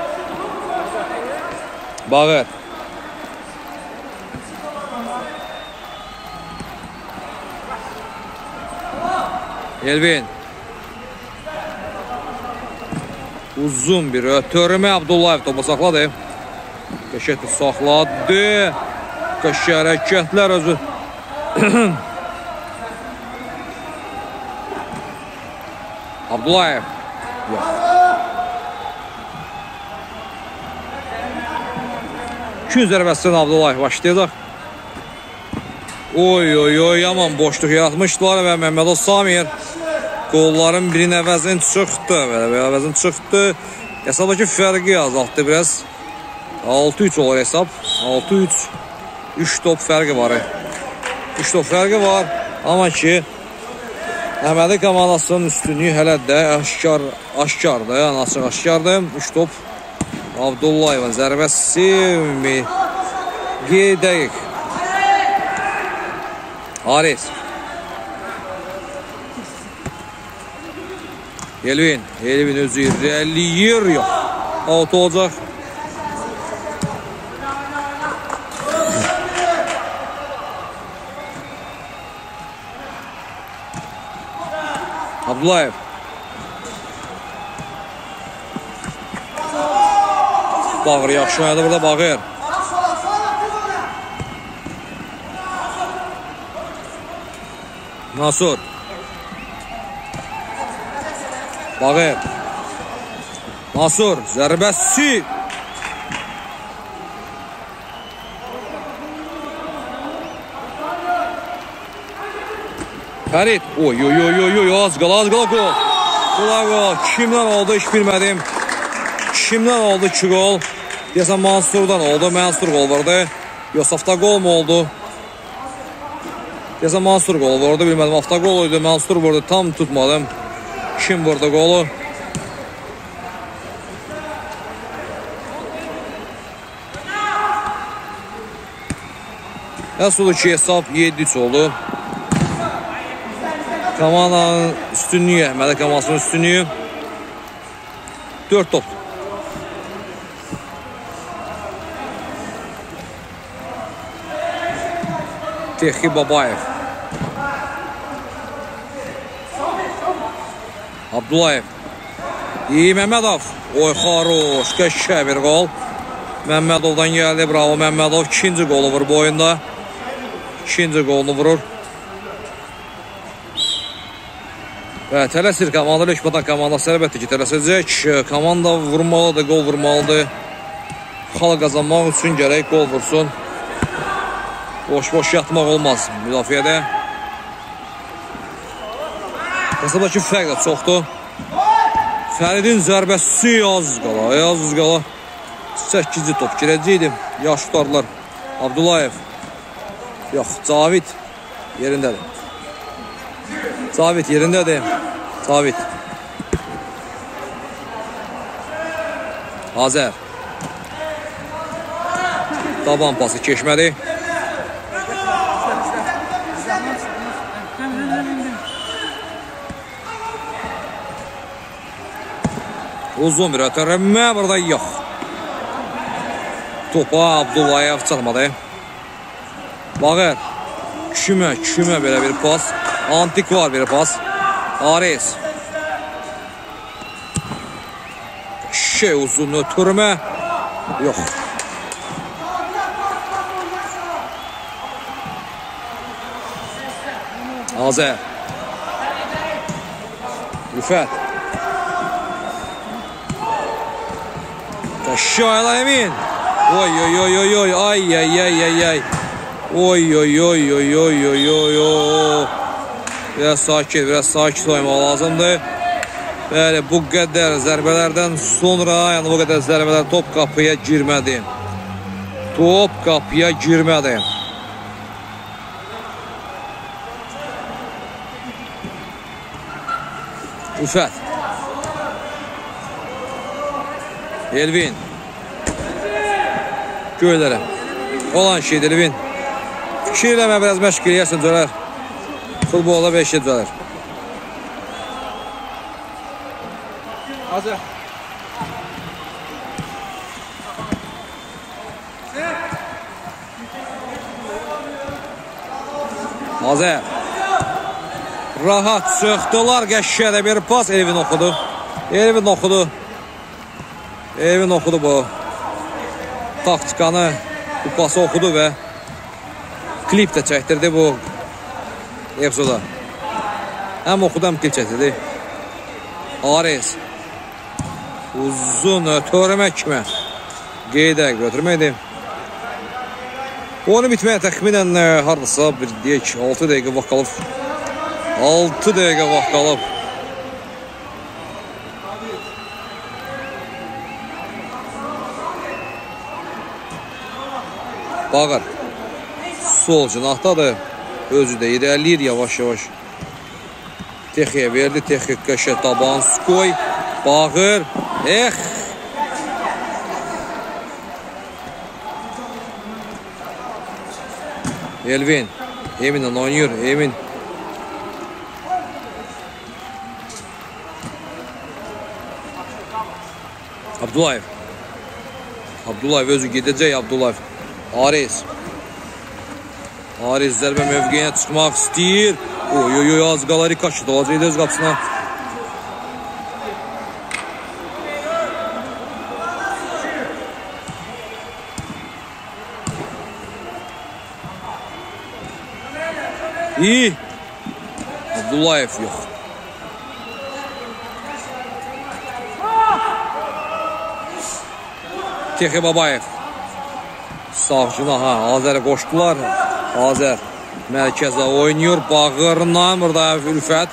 Bağır. Elvin. Uzun bir ötürmə Abdullayev topu saxladı. Qəşəkdir saxladı. Qəşək hərəkətlər özü. Abdullayev. Yox. İkinci zərbəsindən Abdullayev başlayacaq. Oy oy oy, yaman boşluq yaratmışdılar və Məmmədov Samir qolların birinin əvəzini çıxdı. Belə əvəzini çıxdı. Hesabdakı fərqi azaltdı biraz. altı üç olur hesab. altı üç. üç top fərqi var. üç top fərqi var. Amma ki Əhmədi komandasının üstünlüyü hələ də aşkar, aşkardır. Yəni açıq aşkardır. üç top Abdullayevin zərbəsi mi? Gedək. Haris. Elvin. Elvin özü irəliyir. Yox. Out olacaq. Abdullayev. Bağır yaxşı oynadı burada Bağır. Nasur. Bağır. Nasur zərbəsi. Fərid. Oy oy oy oy oy, az qala az qala gol. Qula gol. Kimdən oldu hiç bilmədim. Kimdən oldu iki gol? Deyəsən Mansur'dan oldu. Mansur gol vardı. Yosaf'da gol mu oldu? Deyəsən Mansur gol vardı. Bilmədim. Hafta gol oydu. Mansur vurdu. Tam tutmadım. Kim vurdu golu? Nasıl ki hesab yedi üç oldu. Komandanın üstünlüyü, Əhmədi komandasının üstünlüyü dörd top. Texi Babayev. Abdullayev. İyi Məmmədov. Oy xaroş, qəşkə bir gol. Məmmədovdan gəldi, bravo Məmmədov. İkinci golu vurur bu oyunda. İkinci golunu vurur. Və tələsir komanda, Lökbatan komandası əlbəttə ki tələsicək. Komanda vurmalıdır, gol vurmalıdır. Xal qazanmaq üçün gərək gol vursun. Boş-boş yatmaq olmaz müdafiədə. Hesabdakı fərq də çoxdur. Fəridin zərbəsi az qala, az qala. səkkizinci top girəcəkdim. Yaş tutarlar. Abdullayev. Yox, Cavid yerindədir. Cavid yerindədir. Cavid. Azər. Taban pası keçmədi. Uzun bir ötürmə burada yox. Topa Abdullayev çatmadı. Bağır. Kümə, kümə belə bir pas. Antik var bir pas. Ares. Şey uzun ötürmə. Yox. Azər. Rüfət. Taşıyla Emin. Oy oy oy oy oy. Ay ay ay ay ay. Oy oy oy oy oy oy oy oy. Biraz sakit, biraz sakit oynamaq lazımdır. Bəli, bu qədər zərbələrdən sonra, yəni bu qədər zərbələr top qapıya girmədi. Top qapıya girmədi. Rüfət. Elvin. Göylərə. Olan şeydir Elvin. Fikir eləmə, biraz məşq eləyərsən dönər. Futbolda beş şey dönər. Hazır. Hazır. Rahat çıxdılar, qəşkədə bir pas. Elvin oxudu. Elvin oxudu. Elvin oxudu bu. Taktikanı, bu pası oxudu və klip də çəkdirdi bu epizoda. Həm oxudu, həm klip çəkdirdi. Ares. Uzun ötürmək kimi. Qeydək ötürməkdir. Oyunu bitməyə təxminən hardasa bir deyək altı dəqiqə vaxt qalıb. altı dəqiqə vaxt qalıb. Bağır. Sol cinahdadır. Özü də irəliyir yavaş-yavaş. Texiyə verdi. Texi qəşə Tabanskoy. Bağır. Ex. Elvin. Emin'le oynuyor. Emin. Abdullayev. Abdullayev özü gidecek. Abdullayev. Ariz. Ariz zərbə mövqeyinə çıxmaq istəyir. Oy oy oy az qala Rikaşi dolacaqdı öz qapısına. İyi. Abdullayev yox. Texi Babayev. Sağ cinaha Azərə qoşdular. Azər mərkəzdə oynuyor. Bağırla burada Ülfət.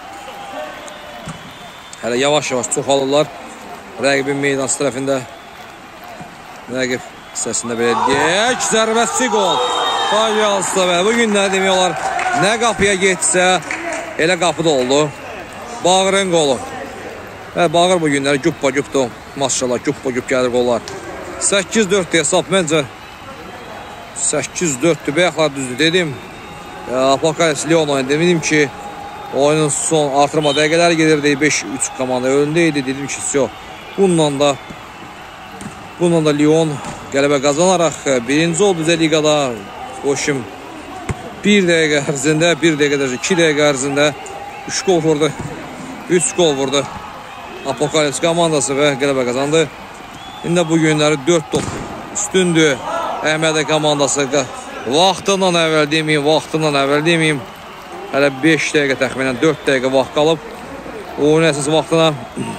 Hələ yavaş-yavaş çoxalırlar. Rəqibin meydan tərəfində. Rəqib hissəsində belə deyək. Zərbəsi gol. Faciası və bu günlər demək olar nə qapıya getsə elə qapıda oldu. Bağırın qolu. Və Bağır bu günlər güppa-güpdur. Maşallah güppa-güp gəlir qollar. səkkiz dörd hesab məncə. səkkiz dörddür. Bəyəxlar düzdür dedim. Apokalips Leon oyunu dedim ki oyunun son artırma dəqiqələri gelirdi. beş üç komanda önündeydi. Dedim ki yox. Bununla da bununla da Leon qələbə qazanaraq birinci oldu bizə liqada. Qoşum bir dəqiqə ərzində, bir dəqiqə də iki dəqiqə ərzində üç gol vurdu. üç gol vurdu. Apokalips komandası və qələbə qazandı. İndi bu günləri dörd top üstündür. Əhmədə komandası vaxtından əvvəl deməyim, vaxtından əvvəl deməyim. Hələ beş dəqiqə təxminən dörd dəqiqə vaxt qalıb. Oyun əsas vaxtına.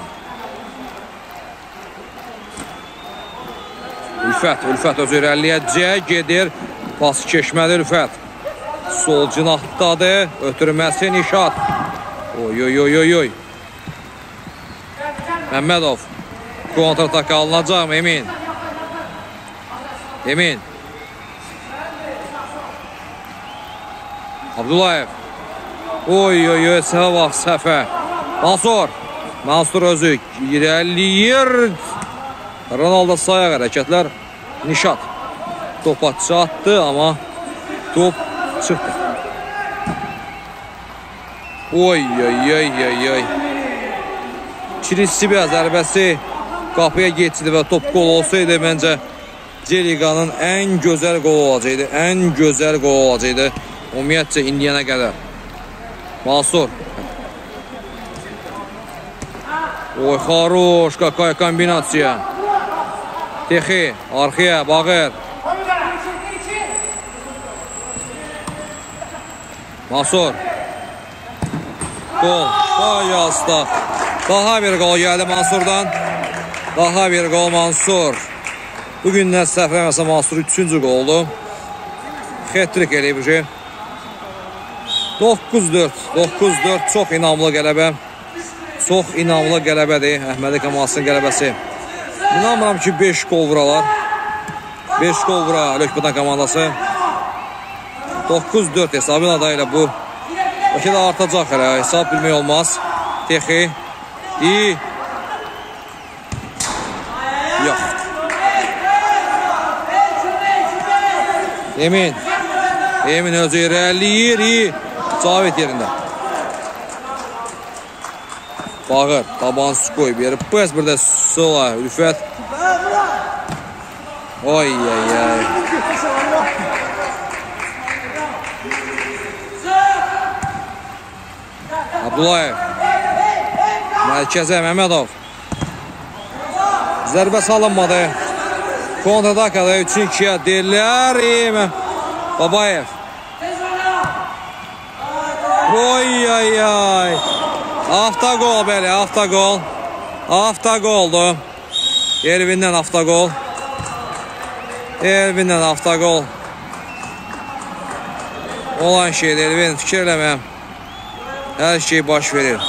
Ülfət, Ülfət öz irəliyəcək, gedir. Pas keçmədi Ülfət. Sol cinahdadır. Ötürməsi Nişat. Oy oy oy oy oy. Məmmədov. Kontratak alınacaq Emin. Emin. Abdullayev. Oy oy oy səhə vaxt səhvə. Mansur. Mansur özü irəliyir. Ronaldo sayaq hərəkətlər. Nişat. Topa çatdı amma top çıxdı. Oy oy oy oy oy. Çirisibə zərbəsi qapıya geçdi və top gol olsaydı məncə C-liqanın ən gözəl qol olacaqdı. Ən gözəl qol olacaqdı. Ümumiyyətcə indiyənə qədər. Mansur. Oy xaroş, qaqaya kombinasiya. Texi, arxaya, Bağır. Mansur. Gol. Bayazda. Daha bir gol geldi Mansur'dan. Daha bir gol Mansur. Bugünlər səhv eləməsə Mansur üçüncü goldu. Hat-trick eləyib ki. doqquz dörd. doqquz dörd çox inamlı qələbə. Çox inamlı qələbədir. Əhmədi komandasının qələbəsi. İnanmıram ki beş gol vuralar. beş gol vura Lökbatan komandası. doqquz dörd hesabın adayla bu. Bəlkə də artacaq hələ. Hesab bilmək olmaz. Texi. İyi. Yox. Emin. Emin özü irəliyir. İyi. Cavit yerində. Bağır. Tabanskoy bir yeri. Pəs bir də sola. Ülfət. Oy ay ay. Abdullayev. Mərkəzə Məmmədov. Zərbə salınmadı. Kontradakada üç ikiyə deyirlər. Babayev. Oy ay ay. Avtogol belə, avtogol. Avtogoldu. Elvindən avtogol. Elvindən avtogol. olan şeydir, Elvin, fikir eləməyəm. Hər şey baş verir.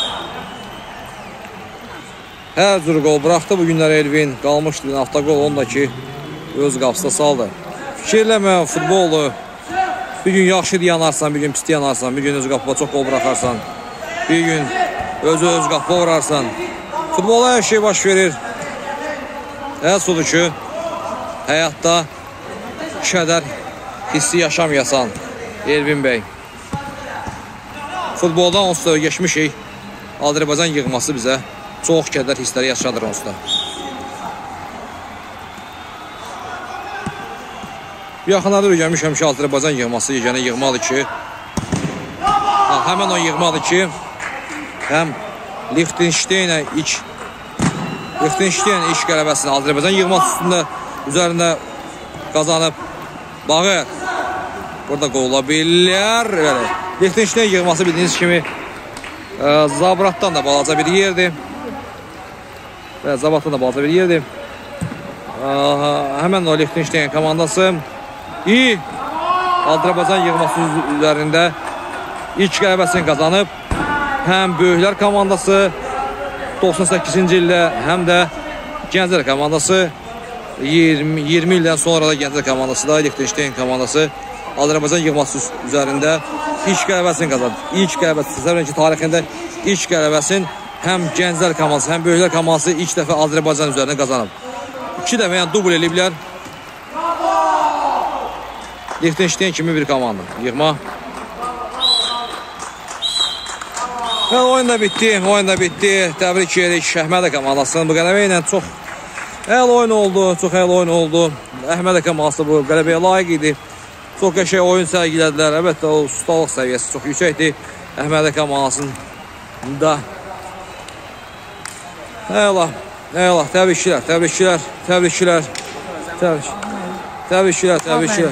Hər cür qol bıraxdı bu günlər Elvin. Qalmışdı bir avtogol, onu da ki öz qapısına saldı. Fikir eləməyəm, futboldur. Bir gün yaxşı yanarsan, bir gün pis yanarsan, bir gün öz qapıma çox qol bıraxarsan, bir gün özü öz qapıma vurarsan. Futbola hər şey baş verir. Əsas odur ki, həyatda kədər hissi yaşamayasan, Elvin bəy. Futboldan onsuz da geçmişik. Azərbaycan yığması bizə çox kədər hissləri yaşadır onsuz da. Yaxınlarda öyrənmişəm ki, Azərbaycan yığması yeganə yığmadır ki, ha, həmən o yığmadır ki, həm Liechtensteinə ilk Liechtenstein ilk qələbəsini Azərbaycan yığması üstündə üzərində qazanıb. Bağır. Burada qola bilər. Liechtenstein yığması bildiyiniz kimi e, Zabratdan da balaca bir yerdir. Və Zabratdan da balaca bir yerdir. E, həmən o Liechtenstein komandası iyi Azərbaycan yığması üzərində ilk qələbəsini qazanıb. Həm böyüklər komandası doxsan səkkizinci ildə, həm də gənclər komandası iyirmi, iyirmi ildən sonra da gənclər komandası da Liechtenstein komandası Azərbaycan yığması üzərində ilk qələbəsini qazandı. İlk qələbəsi, səbəbən ki, tarixində ilk qələbəsini həm gənclər komandası, həm böyüklər komandası ilk dəfə Azərbaycan üzərində qazanıb. İki dəfə, yəni dubl eləyiblər. Liechtenstein kimi bir komanda yığma. Və oyun da bitdi, oyun da bitdi. Təbrik edirik Əhməd komandasının bu qələbə ilə çox əl oyun oldu, çox əl oyun oldu. Əhməd komandası bu qələbəyə layiq idi. Çox qəşəng oyun sərgilədilər. Əlbəttə o ustalıq səviyyəsi çox yüksəkdir Əhməd komandasının da. Eyvallah, eyvallah, təbriklər, təbriklər, təbriklər. Təbriklər, təbriklər.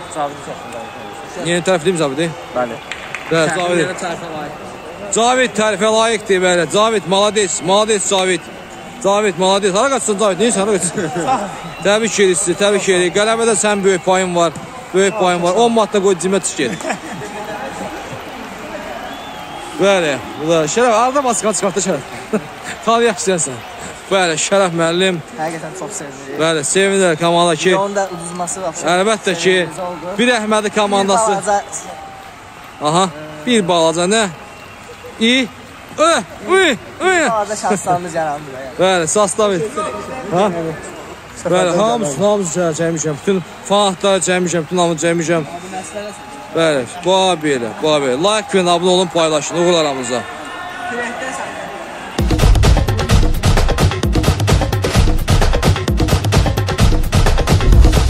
Yeni tərifliyim Zabidi? Bəli. Bəli, Zabidi. Cavid tərifə layiqdir, bəli. Cavid, malades, malades Cavid. Cavid, malades. Hara qaçsın Cavid, neysə, hara qaçsın? Təbrik edir sizi, təbrik edir. Qələbədə sən böyük payın var, böyük payın var. on manatda qoy cimə çıx get. Bəli, Şərəf, arada basqan çıxartda Şərəf. Tanıyaq istəyənsən. Bəli, Şərəf müəllim. Həqiqətən çox sevindik. Bəli, sevinirlər komanda ki. Onun da uduzması var. Əlbəttə ki, bir Əhmədi komandası. Bir balaca... Aha, bir balaca nə? İyi. Ö, uy, uy. Balaca şanslarımız yarandı. Bəli, Sastavit. Ha? Bəli, hamısı, hamısı çəkmişəm. Bütün fanatları çəkmişəm, bütün hamını çəkmişəm. Bəli, bu belə, bu belə. Like verin, abunə olun, paylaşın, uğurlar aramıza.